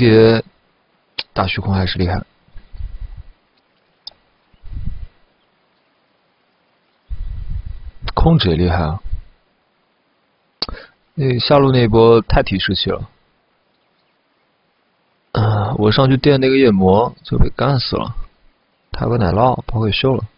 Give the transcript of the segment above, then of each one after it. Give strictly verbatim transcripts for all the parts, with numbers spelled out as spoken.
蝶打虚空还是厉害。控制也厉害啊！那下路那一波太提士气了。啊！我上去电那个夜魔就被干死了。他有个奶酪跑给秀了。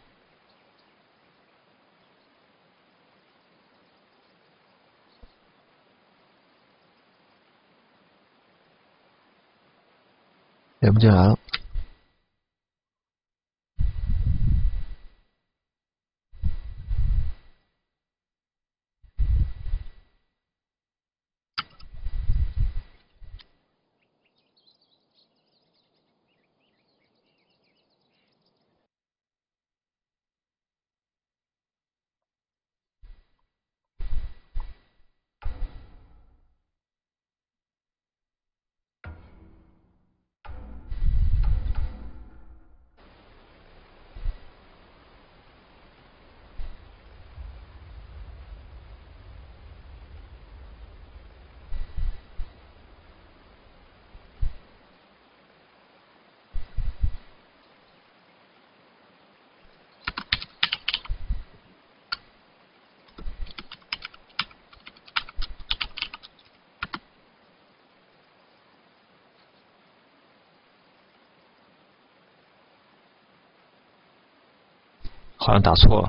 连不进来了。好像打错了。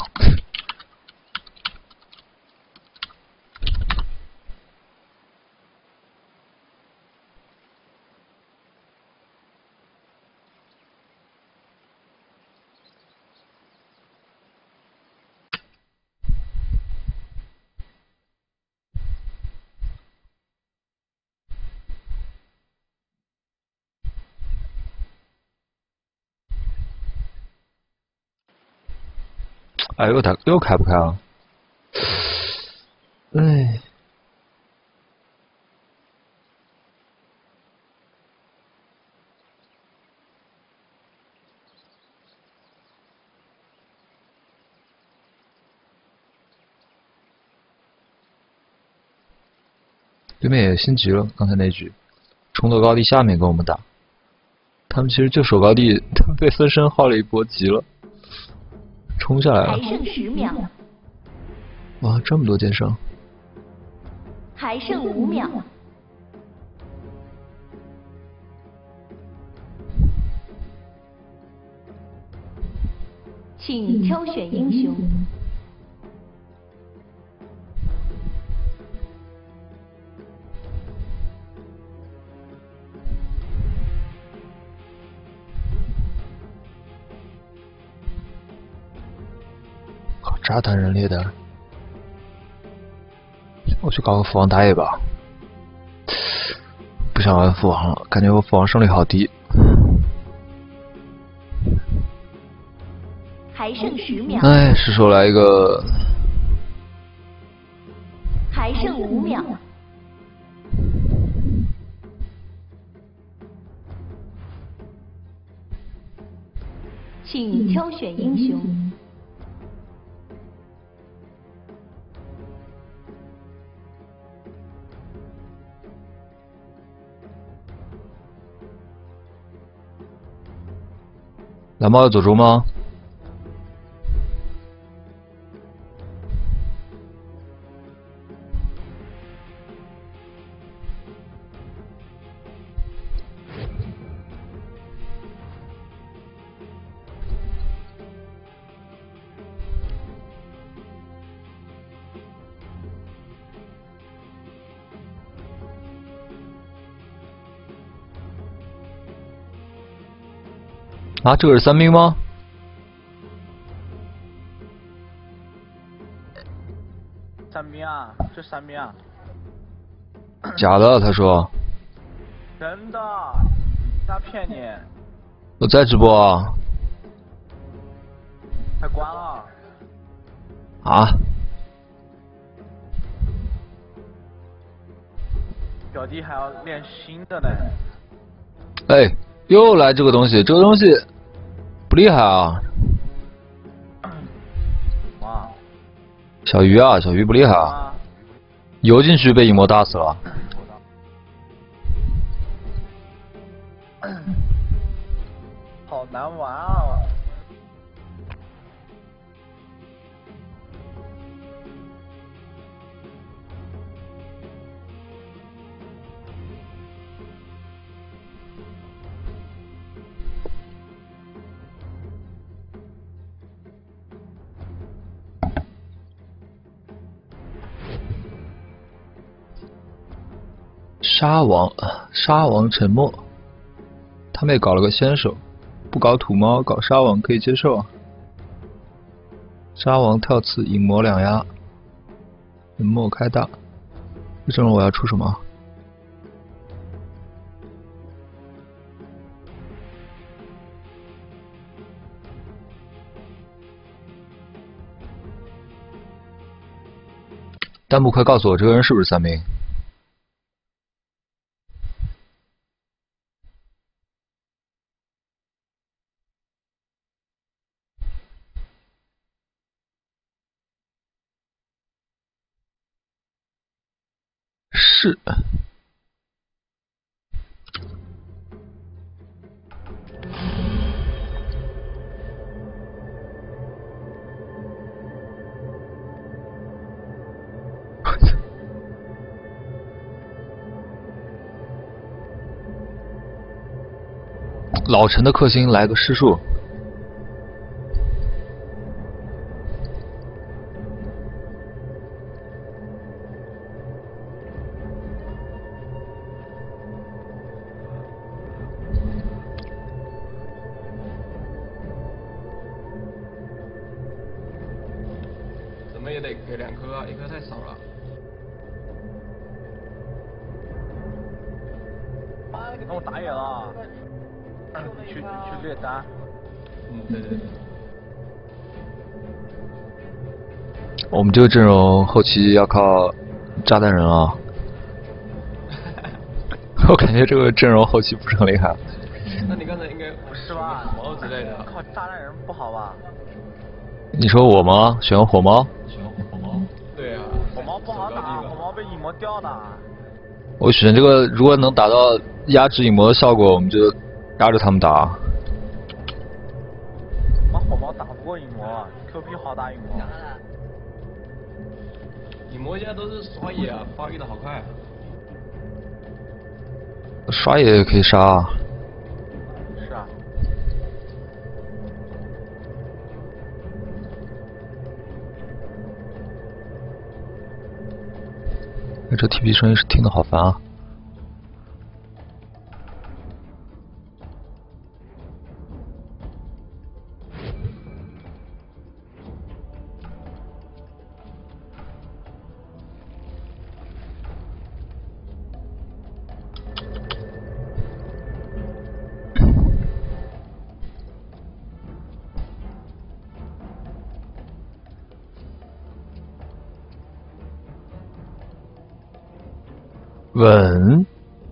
哎，又打又开不开了。哎，对面也心急了，刚才那局冲到高地下面跟我们打，他们其实就守高地，他们被分身耗了一波急了，冲下来了。 还剩十秒。 哇，这么多剑圣！ 还剩五秒。请挑选英雄。 好炸弹人猎的，我去搞个父王打野吧。不想玩父王了，感觉我父王胜率好低。 还剩十秒。 哎，是时候来一个。 还剩五秒。请挑选英雄。 蓝猫要走中吗？啊，这个是三兵吗？ 三兵啊，这三兵啊。 假的，他说。 真的，瞎骗你。 我在直播啊。 还关了。 啊？ 表弟还要练新的呢。 哎，又来这个东西，这个东西不厉害啊。 哇。 小鱼啊，小鱼不厉害啊。游进去被影魔打死了。 好难玩啊！ 沙王，沙王沉默。他们也搞了个先手，不搞土猫，搞沙王可以接受啊。沙王跳刺，影魔两压，冷漠开大。这阵容我要出什么？弹幕快告诉我，这个人是不是三名？是。老陈的克星来个施术。 怎么也得给两颗啊，一颗太少了。 妈的，给我打野了！去去猎单。 嗯，对对对。 我们这个阵容后期要靠炸弹人啊！我感觉这个阵容后期不是很厉害。 那你刚才应该不是吧？ 毛之类的。 靠炸弹人不好吧？ 你说我吗？选火猫？ 选火猫？对啊。 火猫不好打，火猫被影魔吊的。 我选这个，如果能达到压制影魔的效果，我们就压着他们打。 妈，火猫打不过影魔 ，Q P 好打影魔。 影魔现在都是刷野啊，发育的好快。 刷野也可以杀啊。 是啊。 哎，这 T P 声音是听得好烦啊。稳。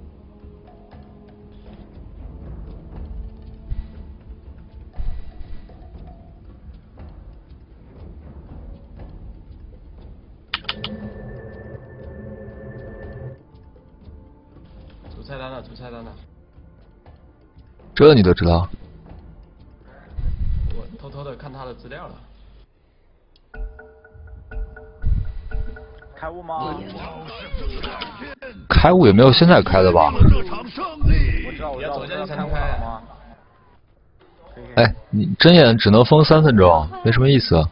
出菜单了，出菜单了。 这你都知道？ 我偷偷的看他的资料了。 开悟吗？ 开悟也没有现在开的吧？ 我知道，我知道，我知道开悟了吗？ 哎，你睁眼只能封三分钟，没什么意思。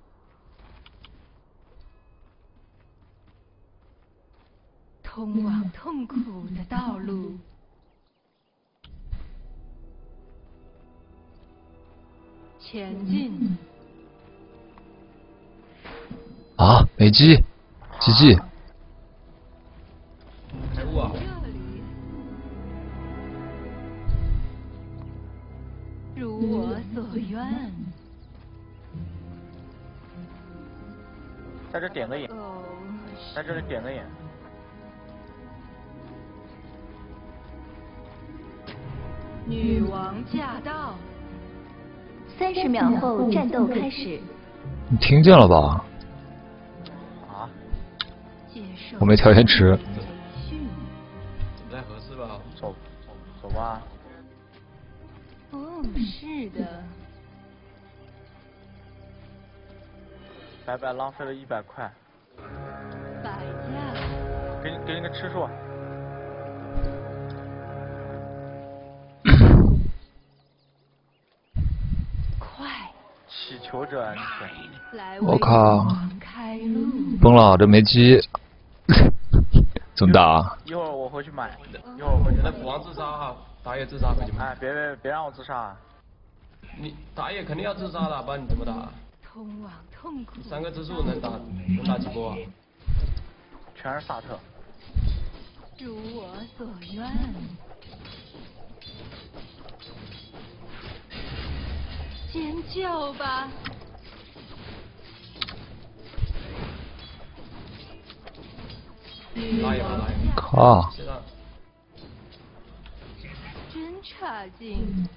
通往痛苦的道路。前进。 啊，美姬，G G。 开悟啊！ 如我所愿。 在这点个眼， 哦， 在这里点个眼。 女王驾到。三十秒后战斗开始。 你听见了吧？ 啊？ 我没调延迟。 不太合适吧？ 走走走吧。 哦，是的。 白白浪费了一百块。 百家。 给你给你个吃数。 快！ 祈求者安全。 我靠！ 开路。 崩了，这没机。怎么打？ 一会儿我回去买，一会儿我回去。 那不忘自杀哈，打野自杀可以吗？ 哎，别别别让我自杀！ 你打野肯定要自杀的，不然你怎么打？ 通往痛苦。 三个之数能打能打几波啊？ 全是萨特。 如我所愿。尖叫吧！ 打野吧，打野。 靠！ 现在。 真差劲。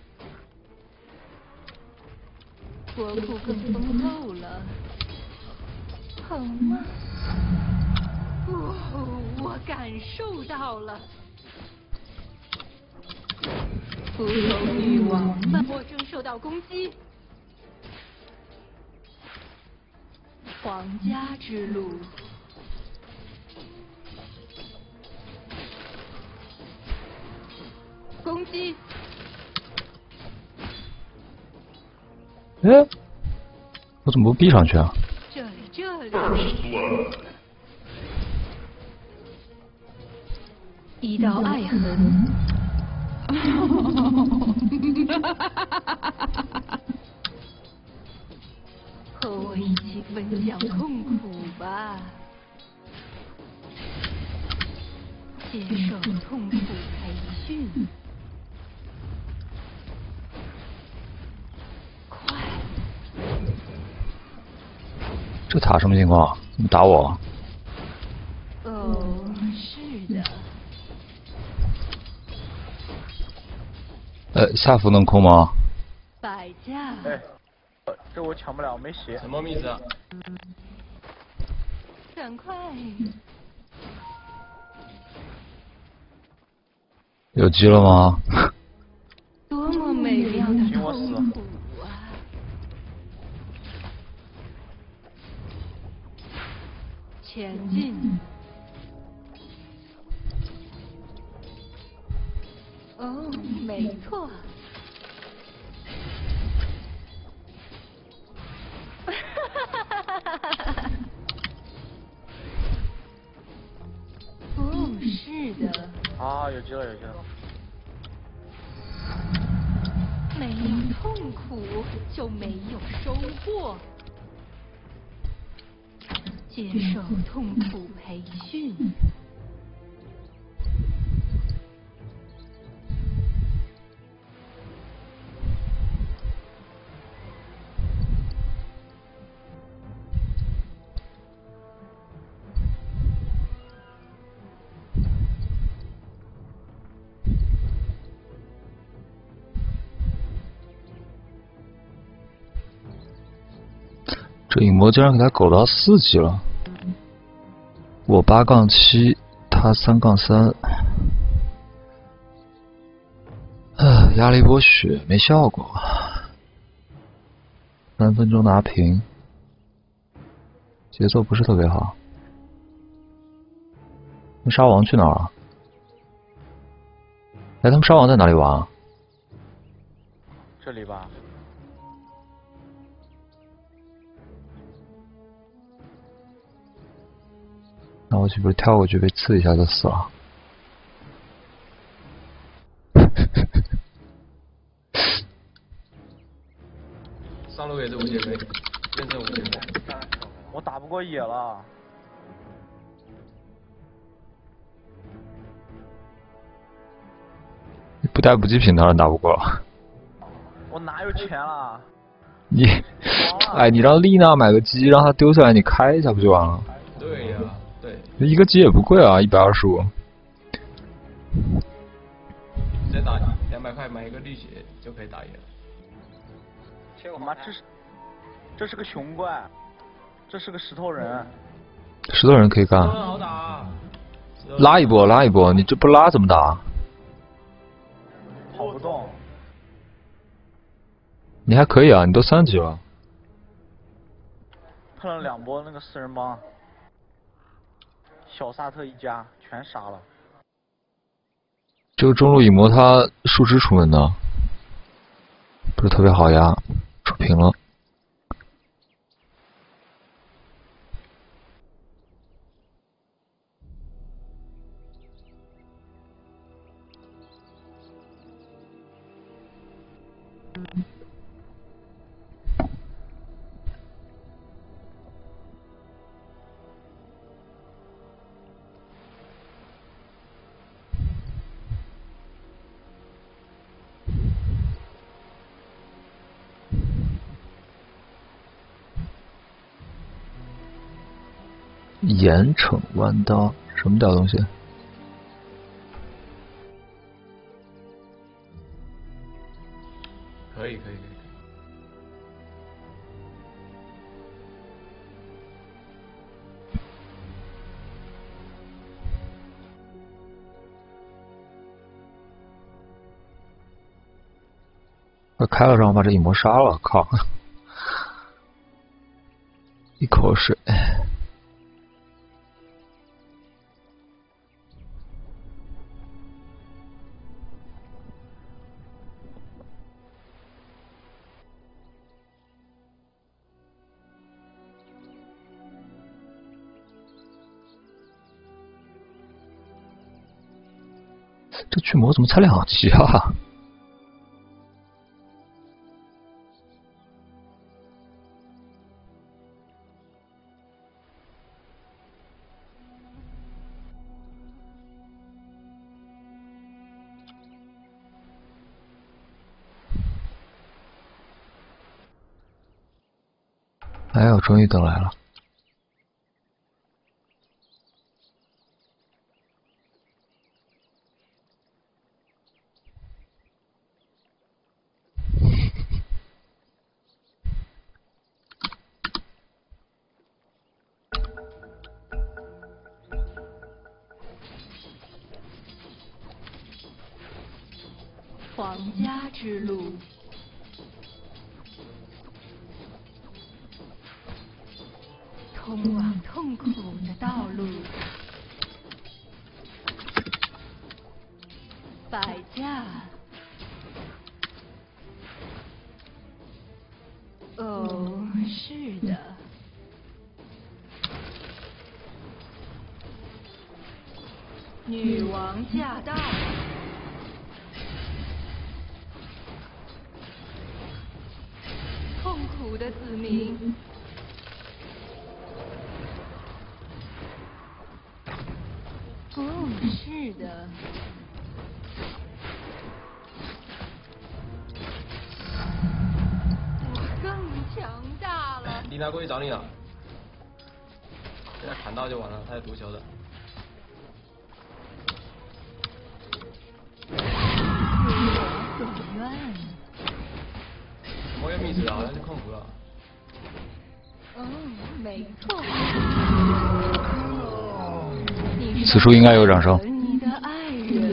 国库更丰厚了，疼吗？哦，我感受到了。服从女王吧！我正受到攻击。皇家之路。攻击！ 哎，我怎么不逼上去啊？ 这里，这里。一道爱痕。和我一起分享痛苦吧，接受痛苦培训。快！ 这塔什么情况？怎么打我？ 哦，是的。 呃，下符能控吗？ 百家。 哎，这我抢不了，没血。 什么名字啊？ 赶快！ 有机了吗？ 多么美妙的痛苦啊！前进。哦，没错。哦，是的。 啊，有机了，有机了。 没有痛苦就没有收获。接受痛苦培训。 这影魔竟然给他狗到四级了，我八杠七，他三杠三，啊，压了一波血没效果，三分钟拿平，节奏不是特别好。那沙王去哪儿了？哎，他们沙王在哪里玩啊？ 这里吧。 那我岂不是跳过去被刺一下就死了？ 上路也是无解飞，变成无解飞。 我打不过野了。 你不带补给品当然打不过了。 我哪有钱了？ 你，哎，你让丽娜买个鸡，让她丢下来，你开一下不就完了？ 对呀、啊，对。 一个鸡也不贵啊，一百二十五。 再打两百块买一个绿血就可以打野了。 我妈，这是这是个熊怪，这是个石头人。 石头人可以干。 石头人好打。 拉一波，拉一波，你这不拉怎么打？ 跑不动。 你还可以啊，你都三级了。 碰了两波那个四人帮，小萨特一家全杀了。 这个中路影魔他树枝出门的，不是特别好压，出平了。盐惩弯刀，什么屌东西？ 可以可以可以。 快开了，让我把这影魔杀了！靠！一口水。这巨魔怎么才两级啊？哎呦，终于等来了。 皇家之路，通往痛苦的道路，百架。哦，是的。女王驾到。痛苦的子民，哦，是的，我更强大了。 丽娜过去找你了，给他砍到就完了，他有毒球的。 如我所愿。 我有密室好像是控服了。 嗯，没错。 此处应该有掌声。 你的爱人。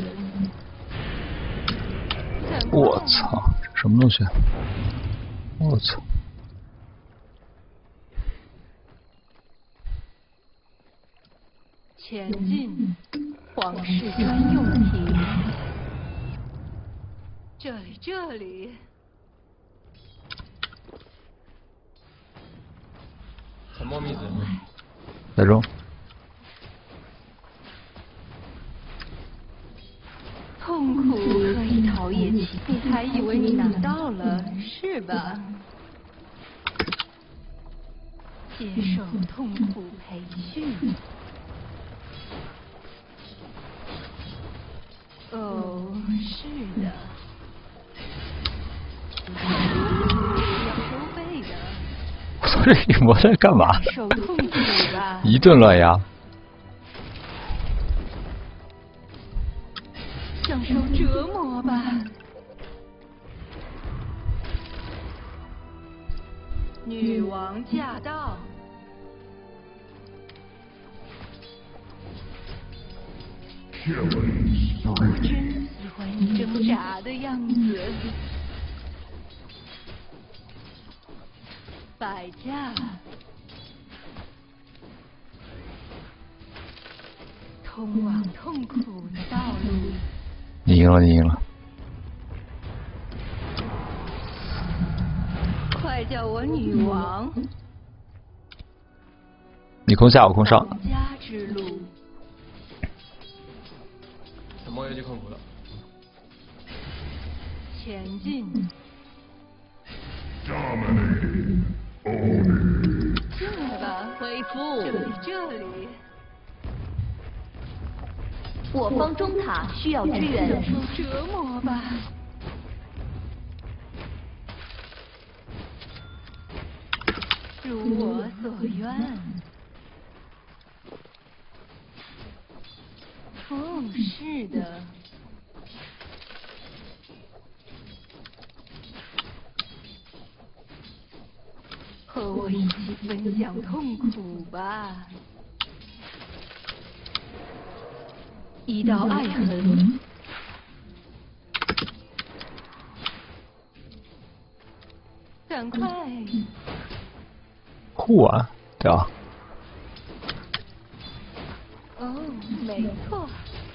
我操，这什么东西？我操！ 前进，皇室专用题。这里，这里。 沉默密室。 在中。 痛苦可以陶冶情，你还以为你拿到了是吧？接受痛苦培训。哦，是的。要收费的。 我操，这影魔在干嘛？ 受痛苦吧。 一顿乱压。 享受折磨吧。女王驾到。我真喜欢你挣扎的样子。 摆架。通往痛苦的道路。 你赢了，你赢了。 快叫我女王！ 你空下，我空上。 家之路。 沉默又去控股了。 前进。进来吧，恢复。这里，这里。 我方中塔需要支援。 受折磨吧。如我所愿。哦，是的。和我一起分享痛苦吧。一道爱痕。赶快。 护腕，对啊。 哦，没错。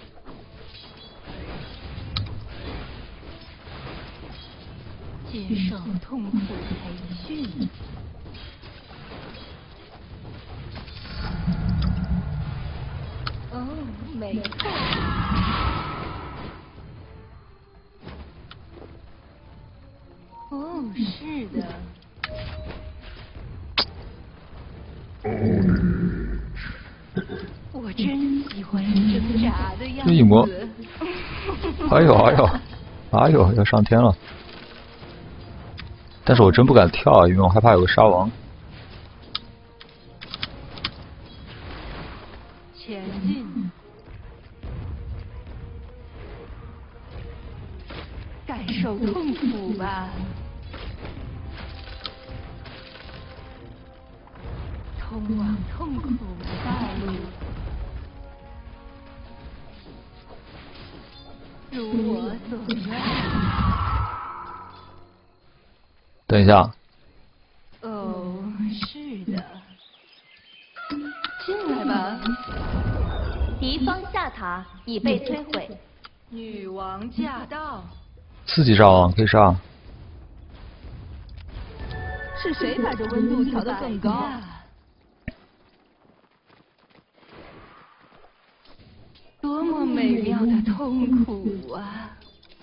接受痛苦培训。哦，没错。哦，是的。我真喜欢你挣扎的样子。 这一魔，哎呦哎呦，哎呦要上天了！但是我真不敢跳，因为我害怕有个沙王。 前进。感受痛苦吧。通往痛苦的道路。如我所愿。 等一下。 哦，是的。进来吧。 敌方下塔已被摧毁。 女王驾到。 四级沙王可以上。 是谁把这温度调得更高？多么美妙的痛苦啊！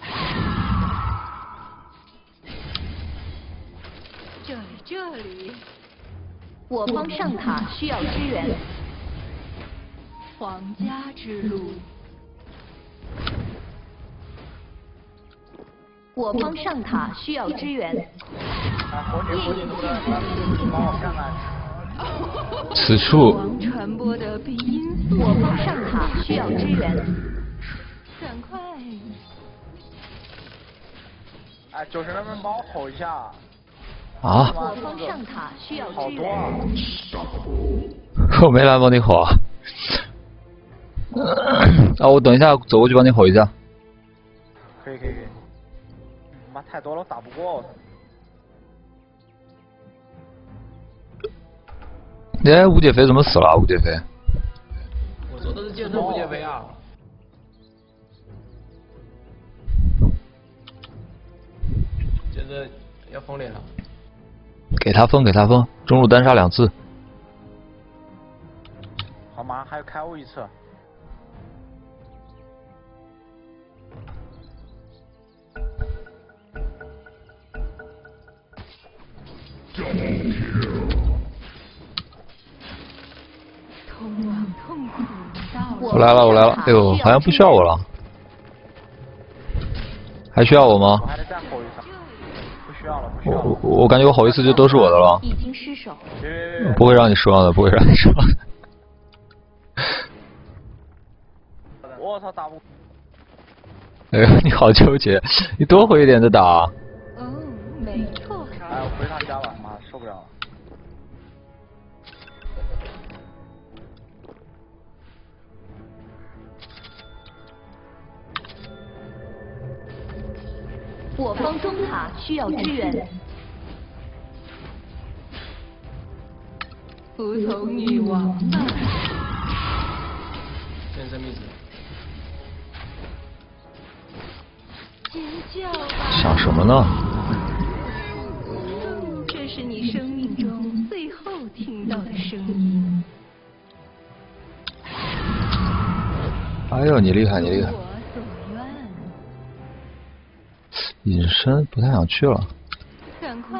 这里，这里。 我方上塔需要支援。 皇家之路。 我方上塔需要支援。 此处。 传播的比音速。 我方上塔需要支援。 赶快！ 哎，就是能不能帮我吼一下？ 啊！ 我方上塔需要支援。 我没来帮你吼啊！啊，我等一下走过去帮你吼一下。 可以可以可以。妈太多了，我打不过。 哎，吴姐飞怎么死了？吴姐飞。 我说的是剑圣吴姐飞啊。剑圣要封脸了。 给他封，给他封，中路单杀两次。 好吗？还有开悟一次。 通往痛苦的道路。 我来了，我来了。哎呦，好像不需要我了。还需要我吗？ 我还得再吼一次。不需要了，不需要了。 我我感觉我吼一次就都是我的了。 已经失手。 不会让你失望的，不会让你失望的。 我操，打不。 哎呦，你好纠结，你多回一点再打。 哦，没错。 哎，我回趟家吧，妈受不了了。 我方中塔需要支援。 服从女王吧。 变身秘籍。 尖叫吧！ 想什么呢？ 这是你生命中最后听到的声音。 哎呦，你厉害，你厉害！ 我所愿。 隐身不太想去了。 赶快！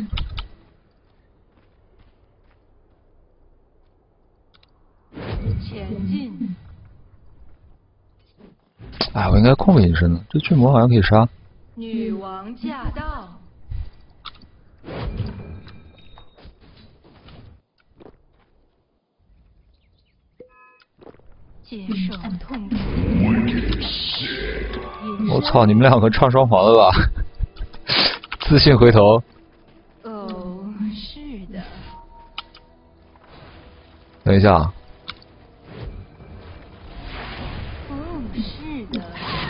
前进！ 哎，我应该控个隐身的，这巨魔好像可以杀。 女王驾到！接受痛苦。 我操，你们两个唱双簧了吧？自信回头。 哦，是的。 等一下。 哦，是的。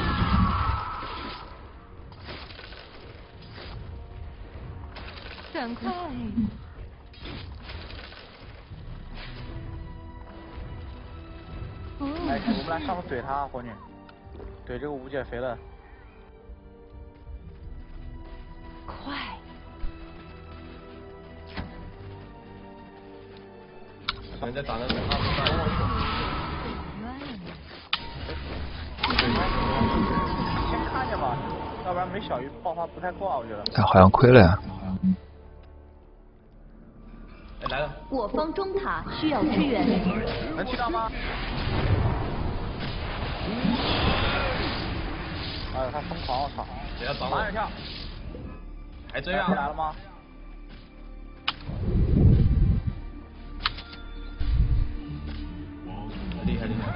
赶快！ 哎，我们来上去怼他，火女，怼这个无减肥的。 快！ 可能在打那个阿布赛。 先看见吧，要不然没小鱼爆发不太够啊，我觉得。 哎，好像亏了呀。 哎，来了。 我方中塔需要支援。 能踢到吗？哎呦，他疯狂，我操！ 不要挡我。 马上跳。 还追啊？ 来了吗？ 厉害厉害！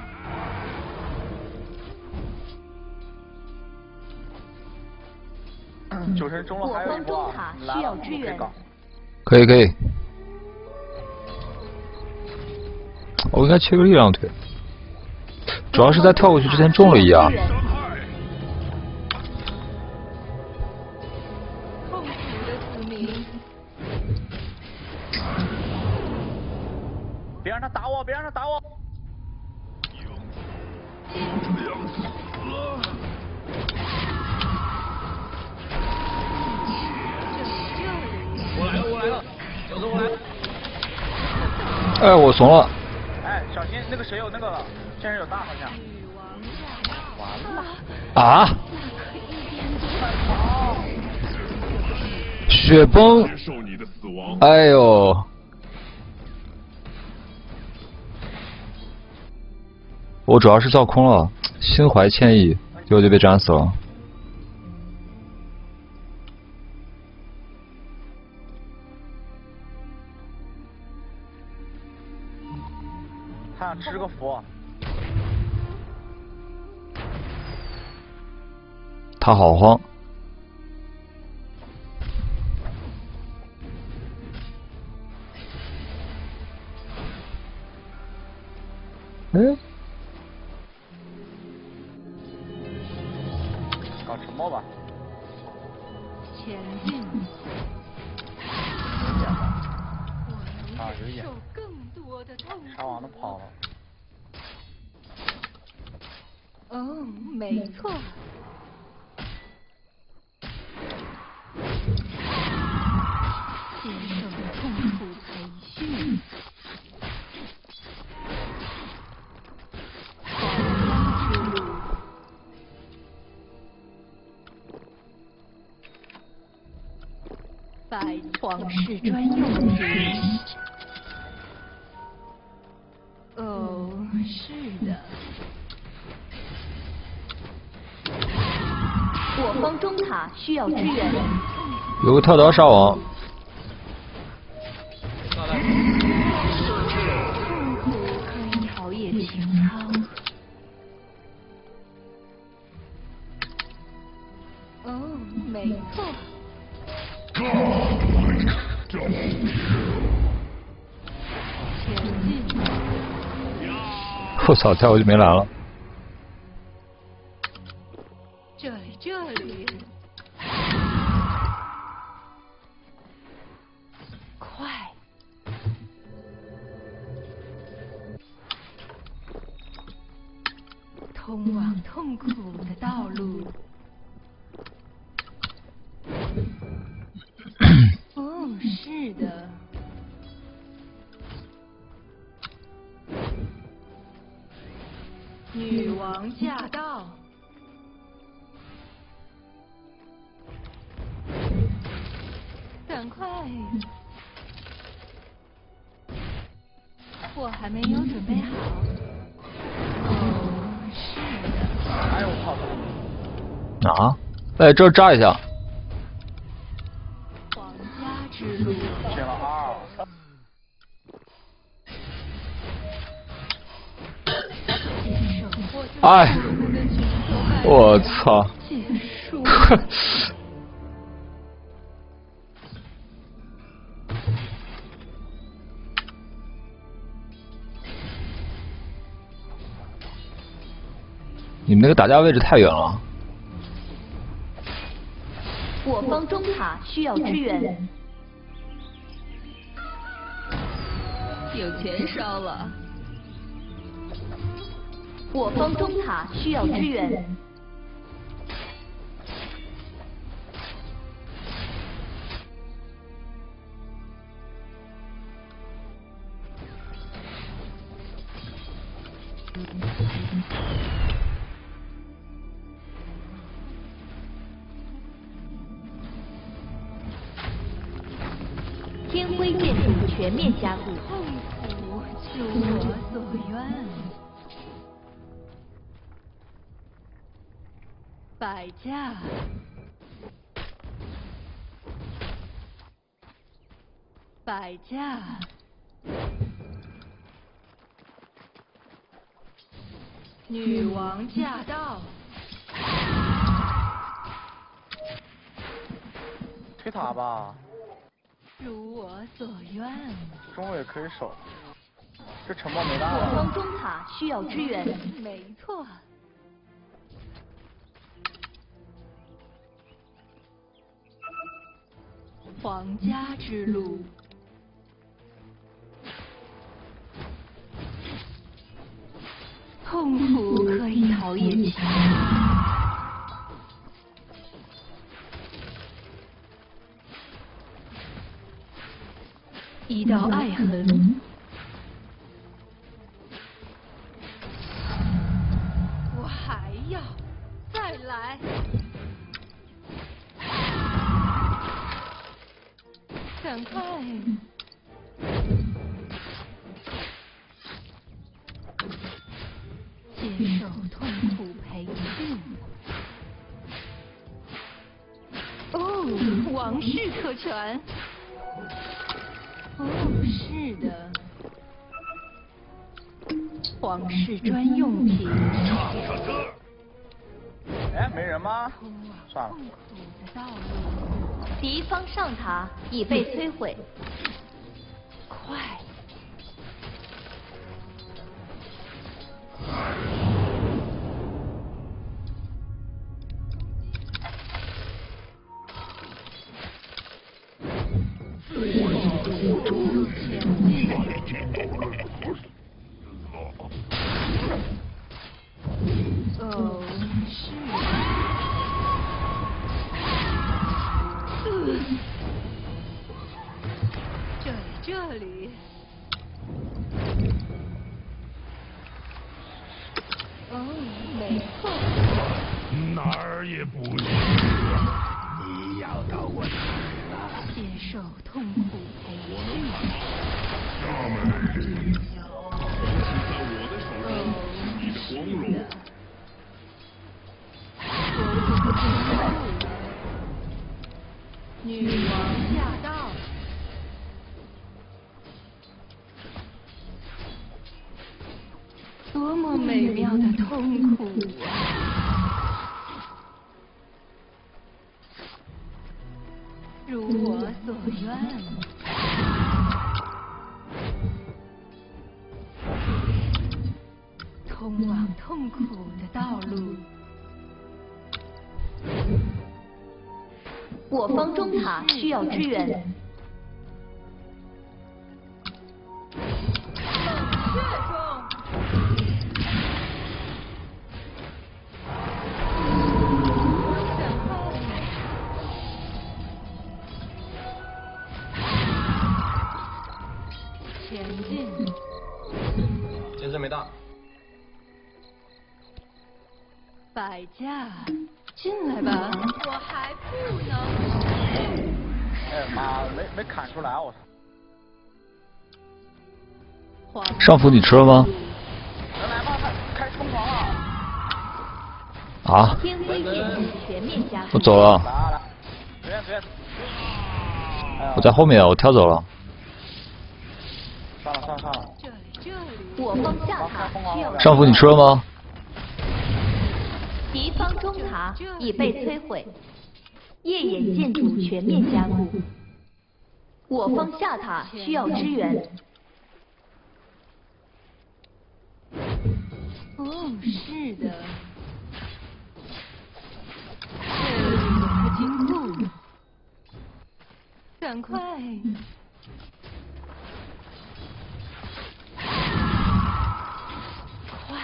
九神中了还有一波啊！ 需要支援。 可以可以。我应该切个力量腿，主要是在跳过去之前中了一下。 别让他打我！别让他打我！ 我来了，我来了，小子我来了。 哎，我怂了。 哎，小心那个谁有那个仙人有大好像。完了。 啊！雪崩！哎呦！我主要是造空了，心怀歉意，结果就被斩死了。 他想吃个佛。 他好慌。哎。 搞沉默吧。 前进。 啊，有眼。 更多的痛苦。 杀王都跑了。 哦，没错。接受痛苦培训。黄金之路。百皇室专用局。哦，是的。 我方中塔需要支援。 有个跳刀杀王。 痛苦可以陶冶情操。哦，没错。前进。 我操，跳过去没蓝了。 这里，这里。快！ 通往痛苦的道路。哦，是的。女王驾到。赶快！我还没有准备好。哦，是的。 哎呦我操！ 啊！哎，这儿炸一下。 皇家之路。 选了二。 哎！我操！ 结束。 你们那个打架位置太远了。 我方中塔需要支援。 有钱烧了。 我方中塔需要支援。天辉建筑全面加固。 痛苦就我所愿。摆架。摆架。女王驾到。 推塔吧。 如我所愿。 中路也可以守。这沉默没大我了。 方中塔需要支援。 没错。皇家之路。痛苦可以陶冶情操。一道爱痕。我还要再来。赶快！接受痛苦培训。哦，王室可传。哦，是的。皇室专用品。 哎，没人吗？算了。 痛苦的道路。 敌方上塔已被摧毁。 快！哦，是。这里，这里。哦，没错。 哪儿也不行。你要到我哪儿了？ 接受痛苦培训。 他们是在我的手中，你的光荣。 女王驾到。多么美妙的痛苦啊！如我所愿。通往痛苦的道路。 我方中塔需要支援。 百家，进来吧，我还不能。 哎妈，没没看出来，我操！ 上辅你吃了吗？ 来来吧，他开始疯狂了。 啊！ 天辉剑术全面加固。 我走了。 来来来，随便随便。 我在后面，我跳走了。 上了上了上了。 这里这里。 我方下塔需要。 上辅你吃了吗？ 敌方中塔已被摧毁，夜眼剑主全面加固。我方下塔需要支援。 哦，是的。这里有个金库，赶快！快！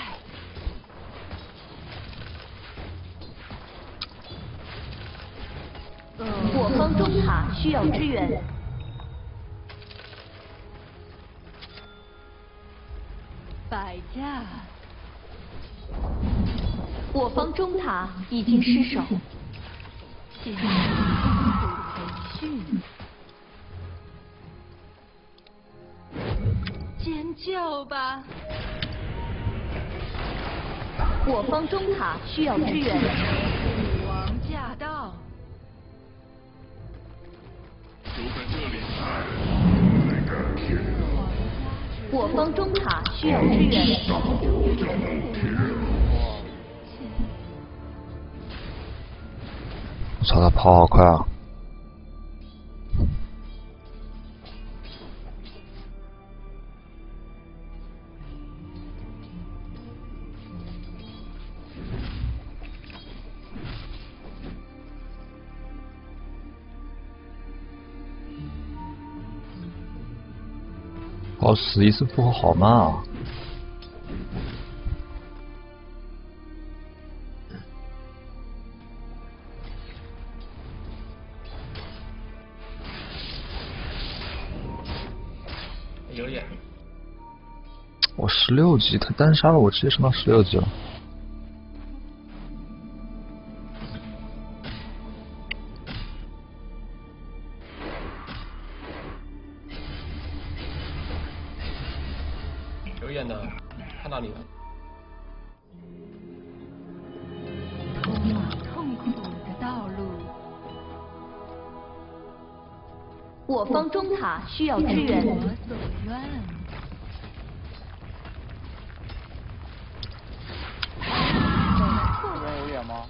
我方中塔需要支援。 百家。 我方中塔已经失守。 现在痛苦培训。尖叫吧！ 我方中塔需要支援。 女王驾到！ 就在这里。 我方中塔需要支援。 我操，他跑好快啊！哦，死一次复活好慢啊！ 有眼。 我十六级，他单杀了我，直接升到十六级了。 有眼的，看到你了。 通往痛苦的道路。 我方中塔需要支援。 我所愿。 这边有眼吗？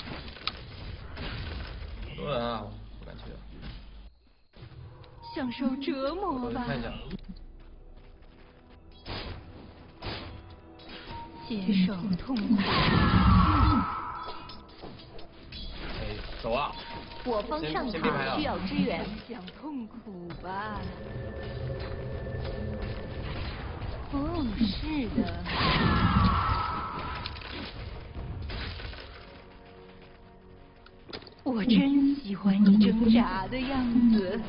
好多人啊，不敢去了。 享受折磨吧。 看一下。 接受痛苦。 哎，走啊！ 我方上塔需要支援。 享痛苦吧。哦，是的。我真喜欢你挣扎的样子。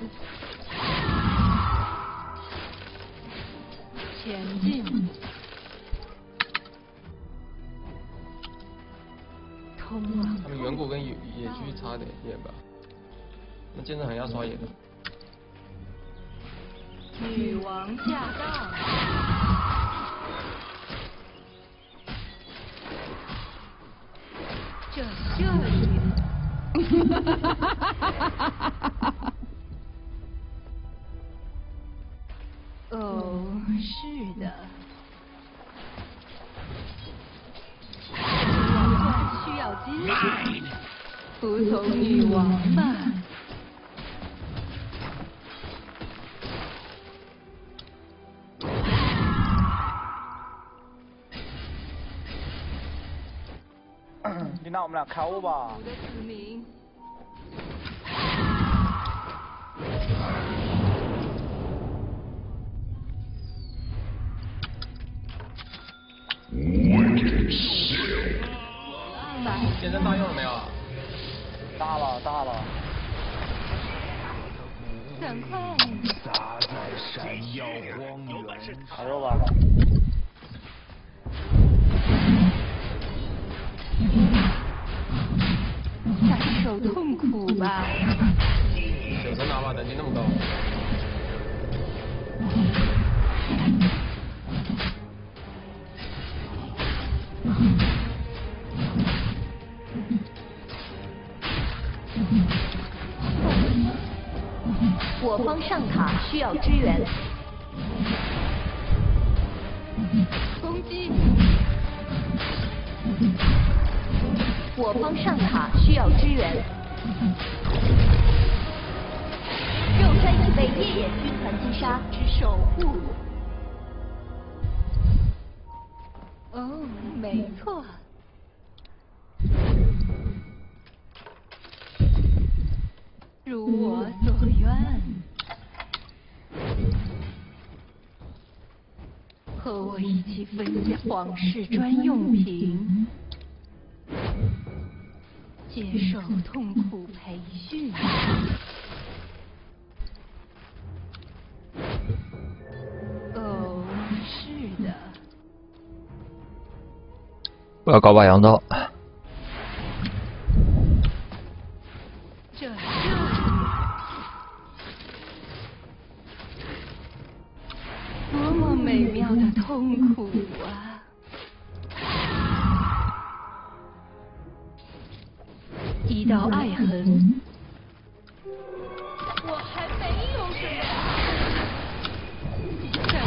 前进。通往。 他们远古跟野野区差点远吧？那剑圣很要刷野的。 女王驾到！这这里。哦，是的。需要金水，服从女王吧。 你拿我们俩开我吧。 我的子民。 剑圣大用了没有？ 大了大了。 赶快！ 撒在闪耀光源。 还有吧。 吧。 九层哪把等级那么高？ 我方上塔需要支援。攻击！我方上塔需要支援。肉山已被夜眼军团击杀之守护。哦，没错。如我所愿。和我一起分享皇室专用品，接受痛苦培训。哦，是的。 我要搞把羊刀。 这这。多么美妙的痛苦啊！一道爱痕。我还没有什么。展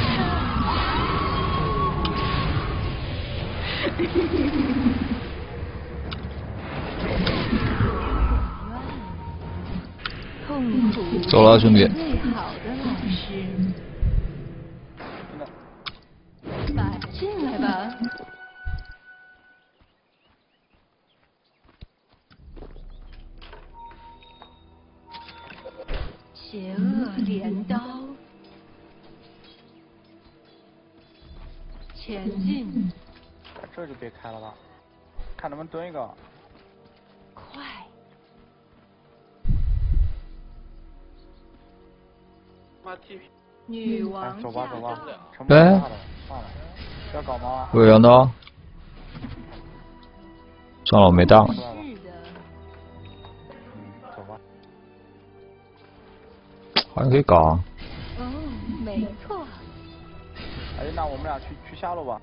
开。痛苦。 走了，兄弟。 最好的老师。把进来吧。邪恶镰刀，前进。 这就别开了吧，看能不能蹲一个。 快！ 妈 T P。 女王走吧走吧，成哎， 算了，要搞吗？ 我有羊刀，算了，我没大了。 是的。 走吧。 好像可以搞啊。 哦，没错。 哎，那我们俩去去下路吧。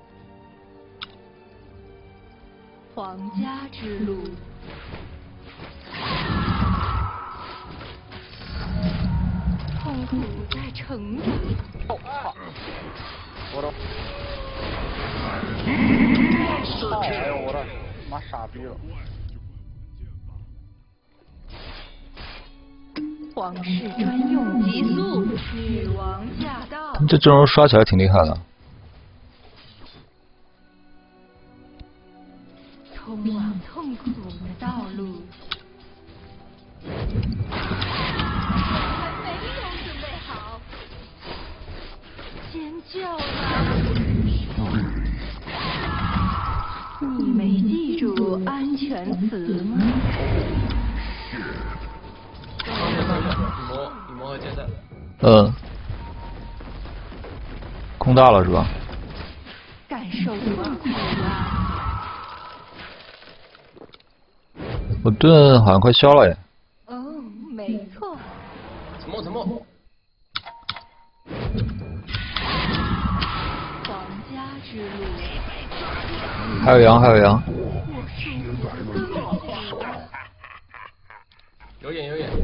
皇家之路。痛苦在成长。 哦，好，我的，操！哎呦我的妈傻逼了！ 皇室专用极速，女王驾到。 他们这阵容刷起来挺厉害的。 通往痛苦的道路。尖叫吧！你没记住安全词吗？ 羽魔，羽魔和剑圣。 嗯。空大了是吧？ 感受多苦啊！ 我盾好像快消了耶。 哦，没错。 沉默，沉默。 还有羊，还有羊。 有眼有眼。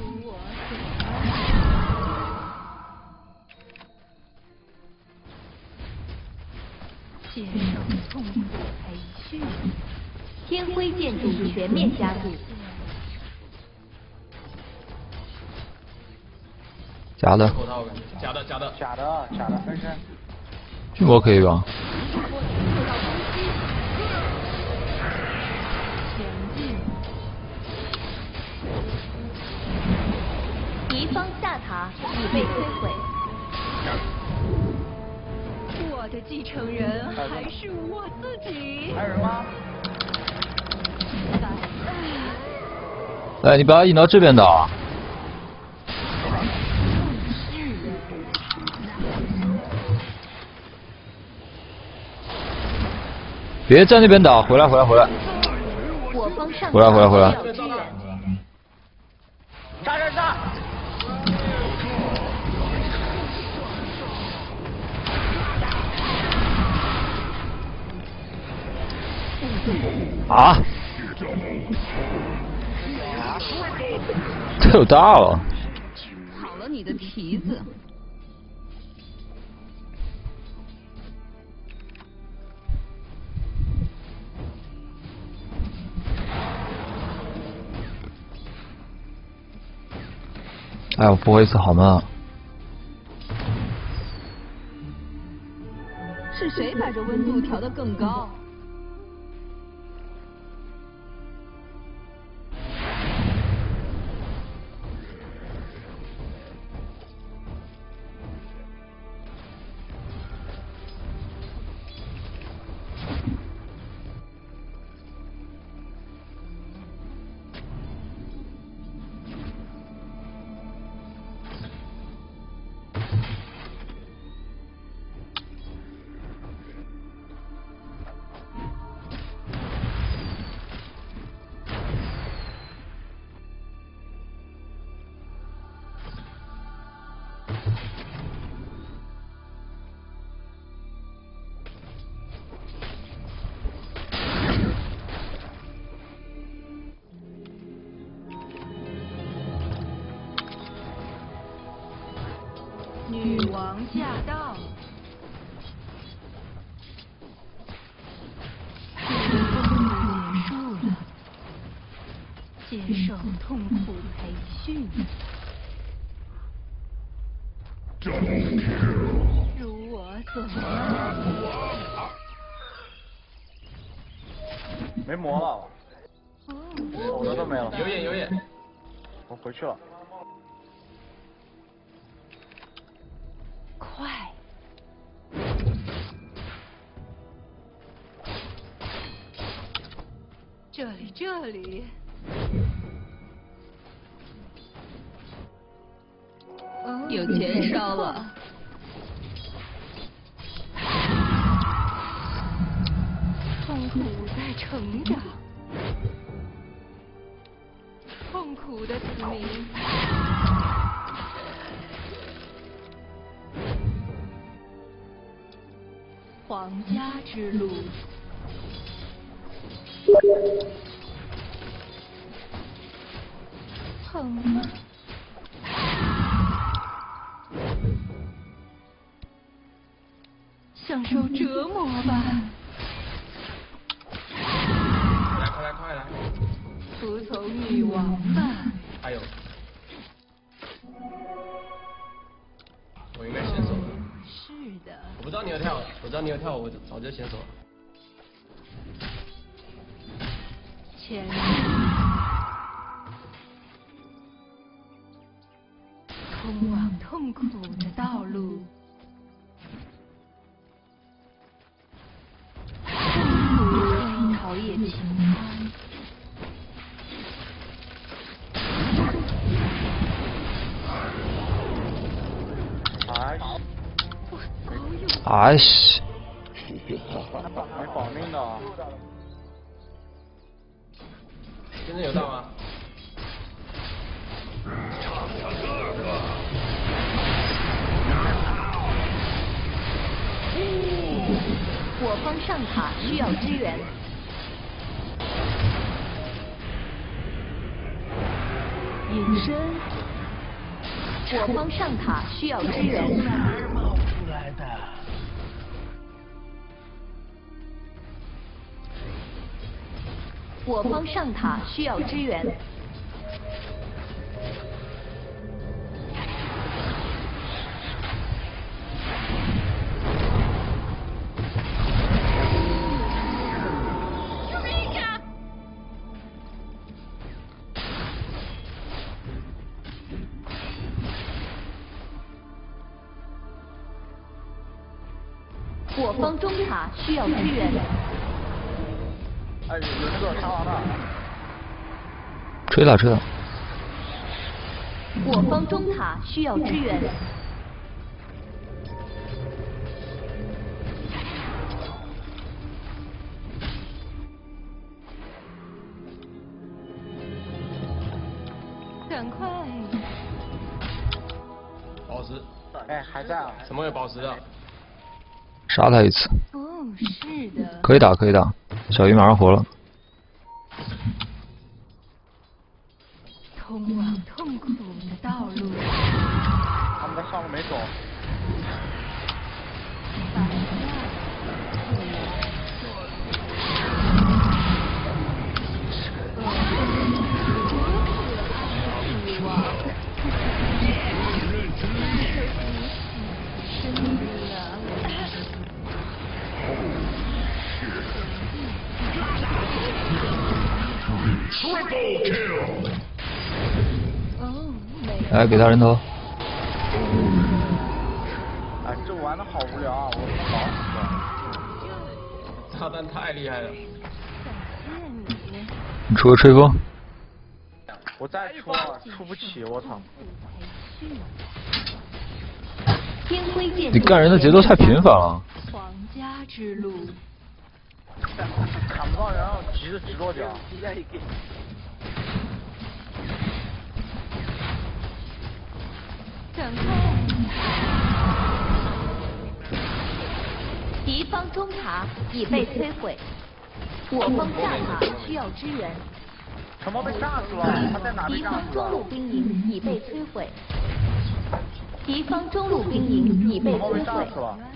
接受痛苦培训。天辉建筑全面加固。 假的。 假的，假的， 假的，假的分身。 巨魔可以吧？ 敌方下塔已被摧毁。我的继承人还是我自己。 还有人吗？ 哎，你把他引到这边打。别在那边打，回来回来回来。 我方上回来回来回来。 杀杀杀！ 啊！这有大了！ 烤了你的蹄子！ 哎，我不会死好吗？ 是谁把这温度调得更高？女王驾到！你的工作结束了，接受痛苦培训。如我所愿。 没魔了，手的都没了。 有眼有眼， 我回去了。 快！这里，这里。有钱烧了。痛苦在成长，痛苦的子民。皇家之路，疼。享受折磨吧。 来，快来，快来！ 服从女王吧。 还有，我应该先走了。 是的。 我不知道你有跳，我知道你有跳，我早就先走了。 前面，通往痛苦的道路。陶冶情操。 哎， 哎西！ 没保命的。 真的有到吗？ 我方上塔需要支援。隐身。我方上塔需要支援。 从哪儿冒出来的？ 我方上塔需要支援。我方中塔需要支援。 哎，有有那个杀王的。 追了追了。 我方中塔需要支援。 等赶快！ 宝石， 哎，还在啊。 什么有宝石的？ 杀他一次， 哦，是的。 可以打可以打，小鱼马上活了。 通往痛苦的道路。 他们在上面没走。 反来，给他人头。 哎，这玩的好无聊啊！我他妈老死了。 炸弹太厉害了。 你出个吹风。 我再出啊，出不起，我操！ 天辉剑你干人的节奏太频繁了。 皇家之路。 砍不到人，急着直落脚。 赶快！ 敌方中塔已被摧毁，我方下塔需要支援。 什么被炸死了？他在哪被敌炸死方中路了？ 兵营已被摧毁，敌方中路兵营已被什么被摧毁。 炸死了？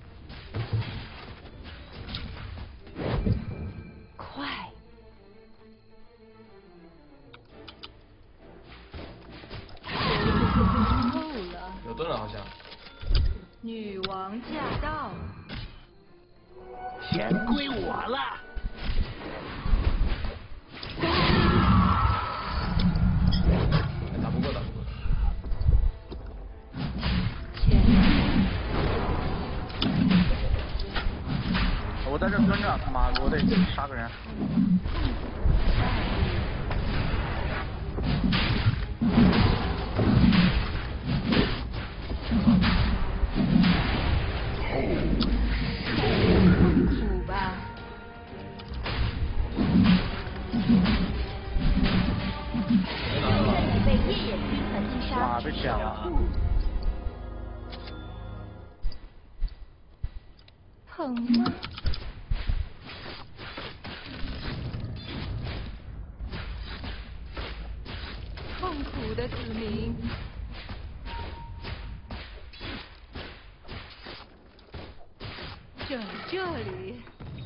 快！够了。 有盾了好像。 女王驾到。 钱归我了。 打不过打不过。 前我在这蹲着，他妈的，我得杀个人。 苦吧。 被夜眼军团击杀。 妈被捡了。 疼吗？痛苦的子民。这这里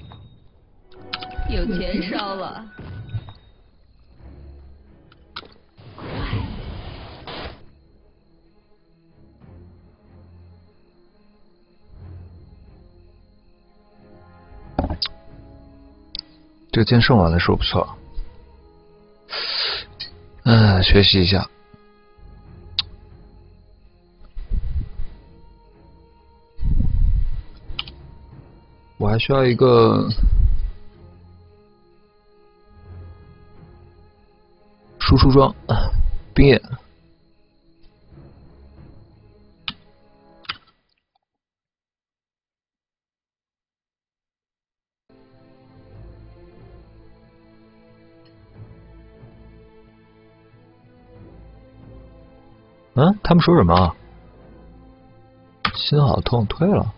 有钱烧了。 这个剑圣玩的说不错，嗯，学习一下。我还需要一个输出装，冰眼。嗯，他们说什么？心好痛，退了。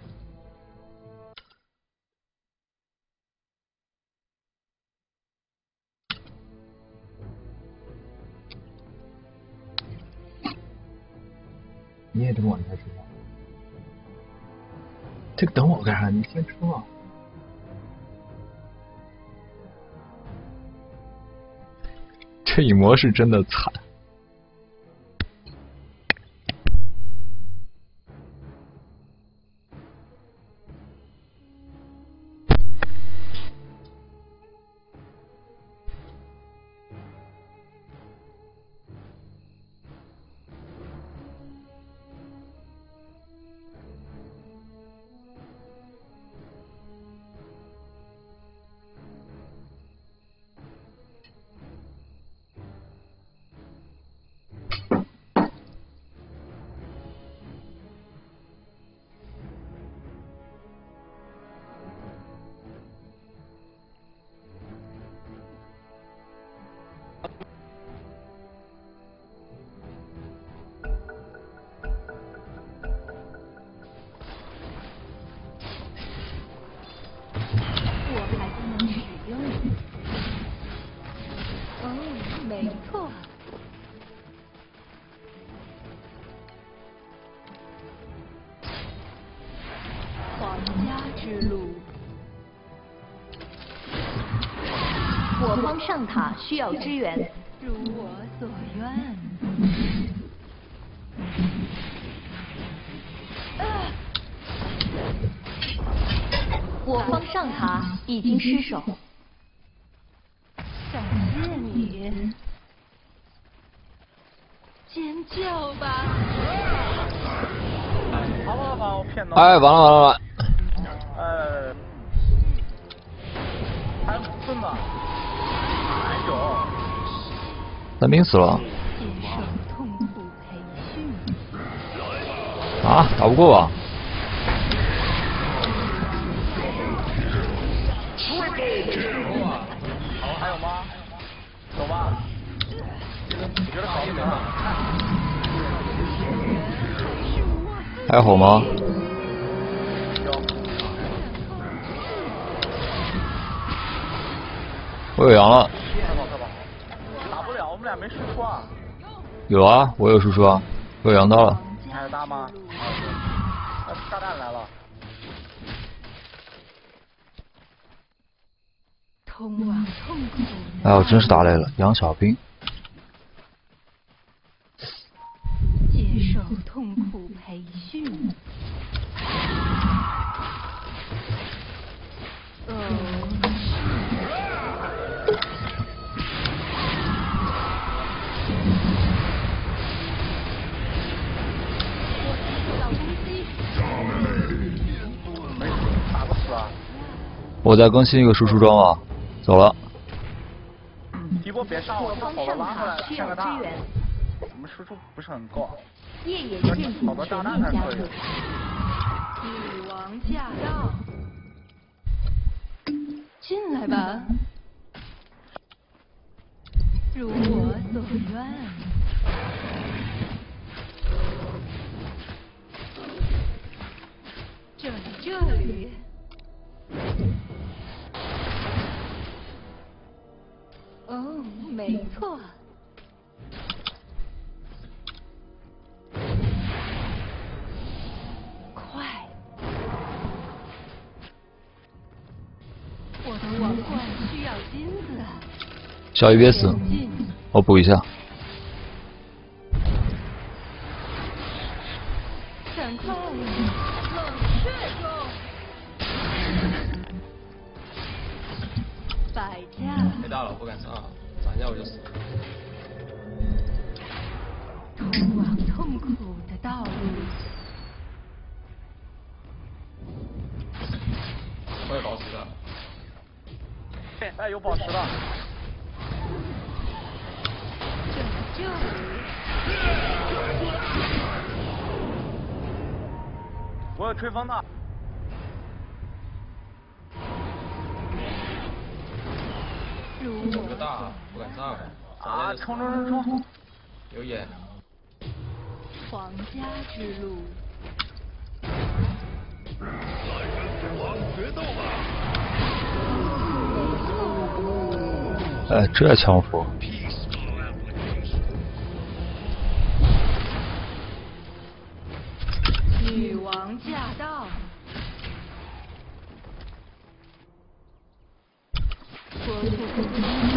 你也等我一下吃饭。这个等我干啥？你先吃嘛。这一模是真的惨。 我方上塔需要支援。 如我所愿。 我方上塔已经失守。 感谢你。尖叫吧！ 好吧好吧，我骗到。 哎，完了完了完了！ 呃，还顺吧？哎呦， 蓝兵死了。 接受痛苦培训。 啊，打不过吧？ 好，还有吗？走吧。你觉得好没吗？ 还有火吗？ 有。 我有羊了。 快跑快跑！打不了，我们俩没输出啊。 有啊，我有输出啊，我有羊刀了。 你还有大吗？啊，炸弹来了。 通往痛苦。 哎，我真是打累了，养小兵。 接受痛苦培训。 打不死啊！ 我再更新一个输出装啊，走了。 敌国别上，我我方跑了上拉回来塔需要支骗个大。 援。 我们输出不是很够。 夜眼建筑全面加固。 女王驾到，进来吧，如我所愿。这里，这里。哦，没错。快！我的王冠需要金子。 小鱼别死，我补一下。 赶快！冷血中。百家。 没大了，不敢上，闪一下我就死了。 通往痛苦的道路。 我有宝石的。 哎，有宝石的。 这里。 我有吹风的。 冲个大，不敢上。 啊！冲冲冲冲！ 有眼。 皇家之路。 来跟本王决斗吧！ 哎，这强服。 女王驾到。国土不经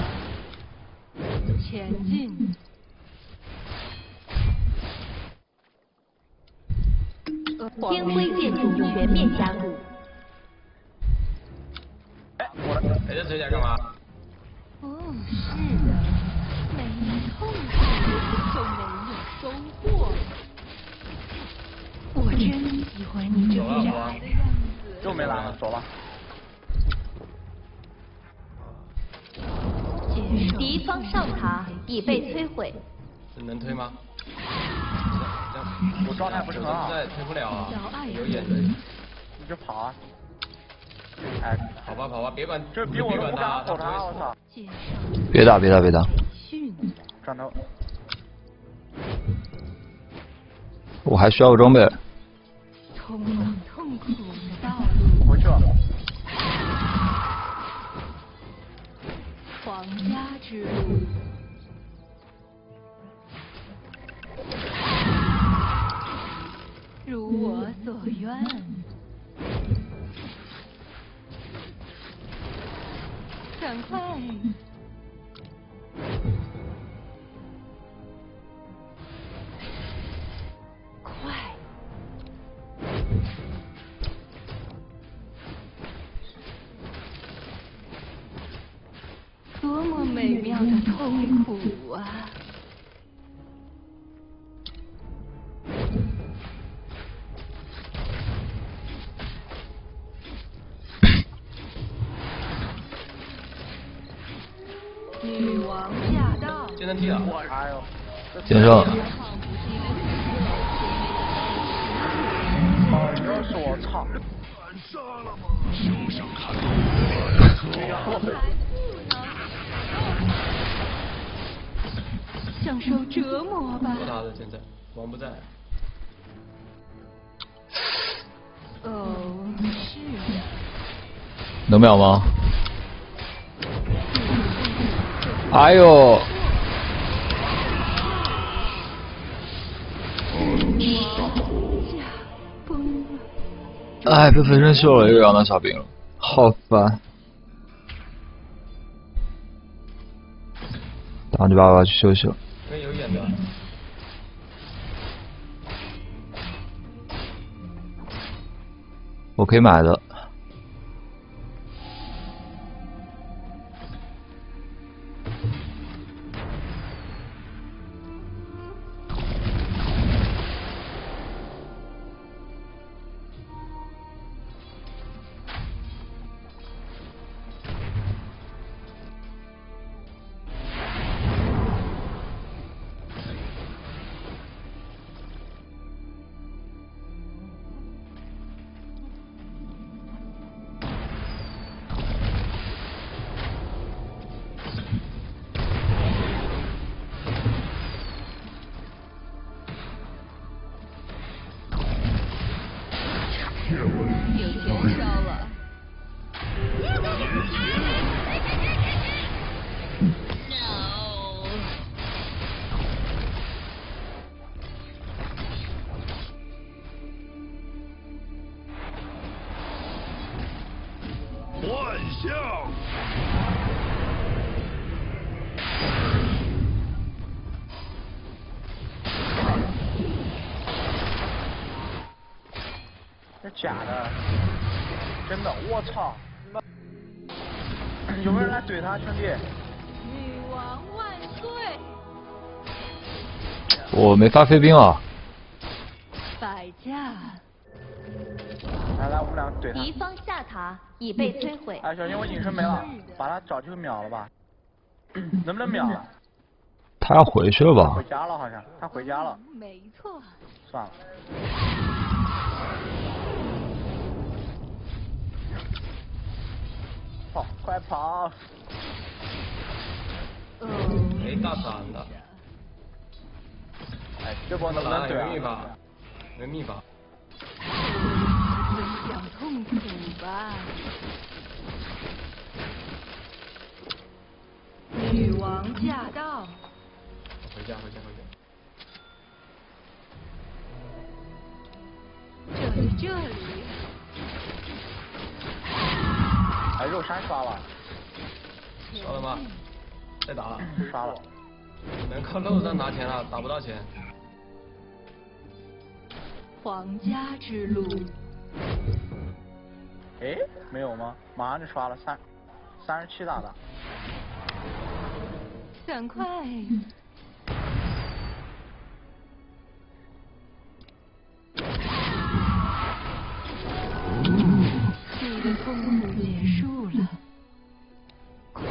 前进。 天辉建筑全面加固。 哎，我来。 哎，这指甲干嘛？ 哦，是的，没痛苦就没有收获。我真喜欢你这傻的样子。 又没蓝了，走了。 敌方上塔已被摧毁。 这能推吗？ 我状态不是很好。 现在推不了啊，有眼的。 你就跑啊！哎， 跑吧跑吧，别管， 这比我都不敢吼他，我操！ 别打别打别打！ 转头。 我还需要个装备。 通往痛苦的道路。 回去了。 皇家之路。如我所愿。赶赶快！快！多么美妙的痛苦啊！女王驾到！ 技能踢了， 哎呦， 先生， 要是我操！ 杀了吗？休想看享受折磨吧！ 多大的现在？王不在。 哦，是的。 能秒吗？哎呦！ 驾崩了。 哎，被分身秀了，又要当小兵了，好烦。打完就爸爸去休息了。 因为有眼的。 我可以买的。 有钱烧了。 幻象！ 这假的，真的，我操！有没有人来怼他，兄弟？ 女王万岁！ 我没发飞兵啊。 摆架。 来来，我们俩怼他。 敌方下塔已被摧毁。 哎，小心我隐身没了，把他找机会秒了吧？能不能秒了？ 他要回去了吧？ 回家了好像，他回家了。 没错。 算了。跑，快跑！ 没大胆的。 哎，这波能不能怼啊？ 有密码，没密码。 分享痛苦吧。女王驾到！ 回家，回家，回家。 就是这里。 哎，肉山刷了。 刷了吗？再打了。 刷了。 能靠肉山拿钱了，打不到钱。 皇家之路。 哎，没有吗？马上就刷了三三十七打的。 赶快！你的痛苦结束了，快！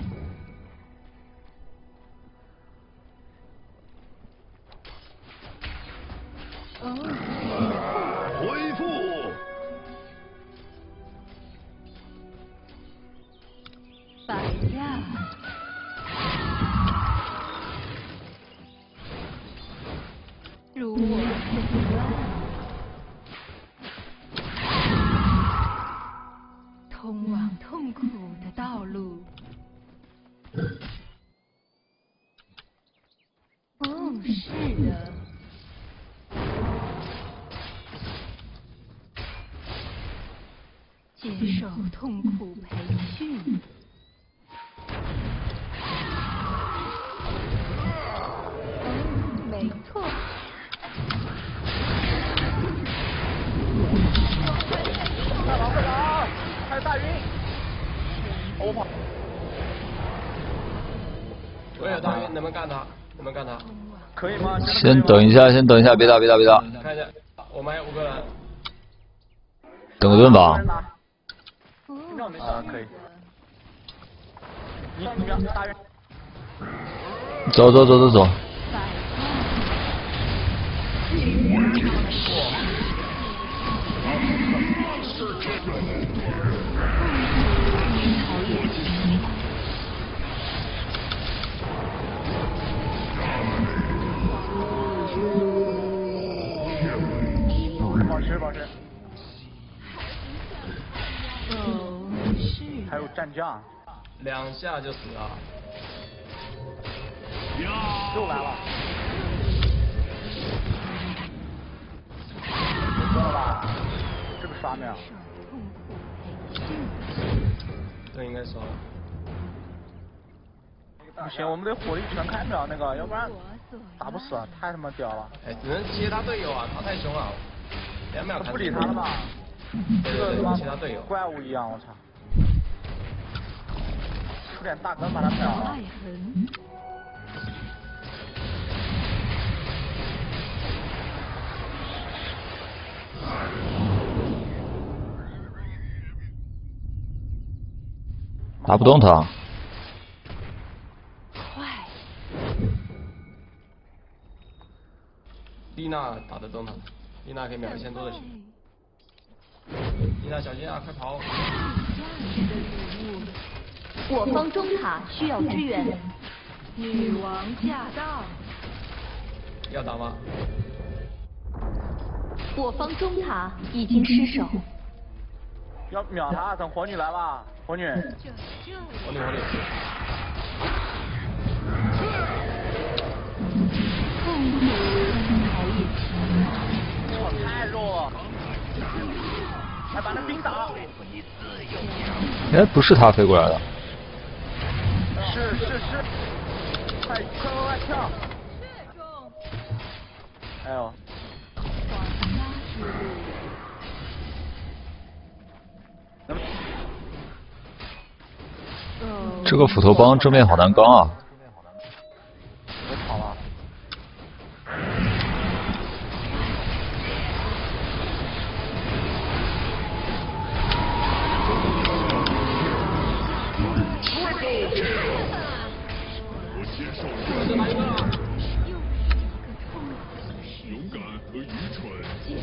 哦， 恢复。 摆架。如我所愿。通往痛苦的道路。哦，是的。接受痛苦培训。 我跑。 我有大运，能不能干他？能不能干他？ 可以吗？ 先等一下，先等一下，别打，别打，别打。 看一下，我们还有五个人。 等个盾吧。 啊，可以。你你不要大运。 走走走走走。 保持保持。还有战将。 两下就死了。 又来了。没了吧？这个刷没有？ 这应该刷了。 不行，我们得火力全开秒那个，要不然打不死，太他妈屌了。 哎，只能接他队友啊，他太凶了。两秒不理他了吧？ 对对对，其他队友。 怪物一样，我操！出点大根把他秒了。 打不动他。 快！ 丽娜打得动他，丽娜可以秒一千多的血。丽娜小心啊，快跑！ 我方中塔需要支援。 女王驾到！ 要打吗？ 我方中塔已经失守。 要秒他，等火女来吧，火女。 火女火女。 我太弱了。来把那冰打。 哎，不是他飞过来的。 是是是。快快快快跳！哎呦。 这个斧头帮正面好难刚啊！ 别跑了。 我接受勇敢和愚蠢。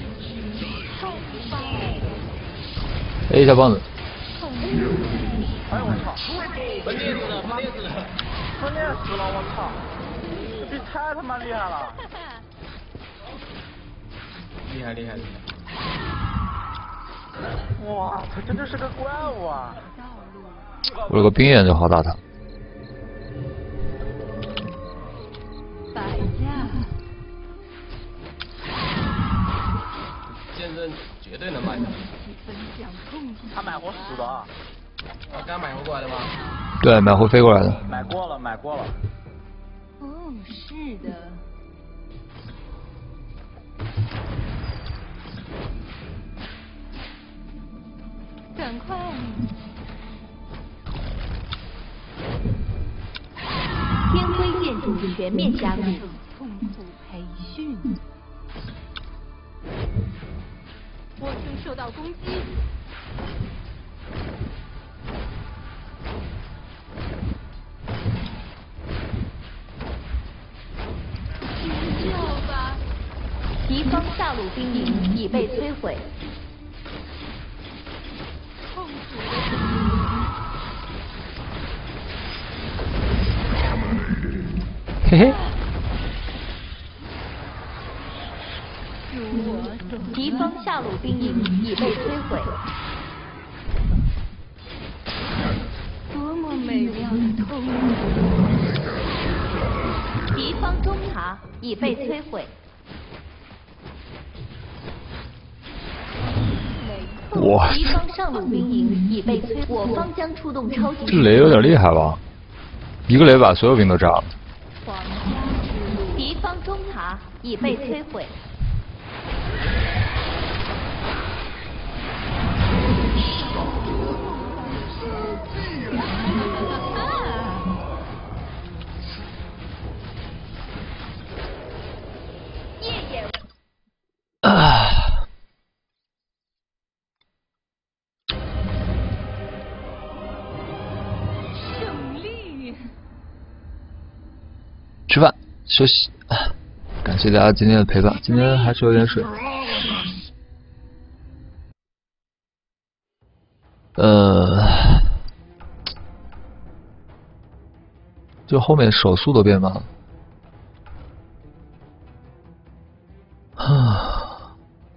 A 一下棒子。 哎呦我操！ 分裂死了，分裂死了， 分裂死了！我操！这逼太他妈厉害了！ 厉害厉害厉害！ 哇，他真的是个怪物啊！ 我有个冰眼就好打他。 百家。 剑圣绝对能买的。 他买火死的。 啊，刚买回过来的吗？ 对，买回飞过来的。 买过了，买过了。 哦，是的。赶快！ 天辉建筑全面加固。 痛苦培训。我正受到攻击。 敌方下路兵营已被摧毁。 嘿嘿。 敌方下路兵营已被摧毁。 多么美妙的痛苦！ 敌方中塔已被摧毁。 哇！ 敌方上路兵营已被摧，我方将出动超级。 这雷有点厉害吧？一个雷把所有兵都炸了。 敌方中塔已被摧毁。 吃饭休息。感谢大家今天的陪伴，今天还是有点水。呃，就后面手速都变慢了。啊，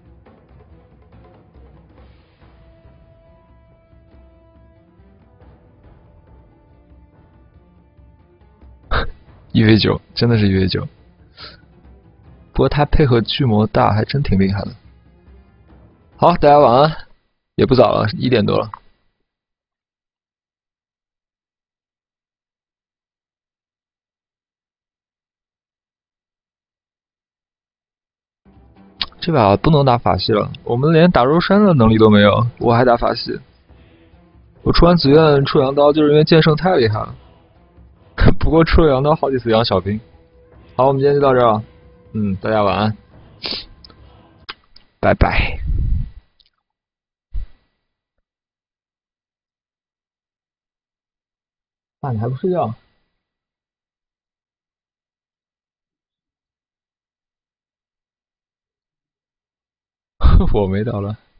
一 v 九，真的是一 v 九。不过他配合巨魔大还真挺厉害的。好，大家晚安，也不早了，一点多了。这把不能打法系了，我们连打肉身的能力都没有，我还打法系。我出完紫苑出阳刀，就是因为剑圣太厉害了。不过出了阳刀好几次养小兵。好，我们今天就到这儿，嗯，大家晚安，拜拜。爸，你还不睡觉？我没到了。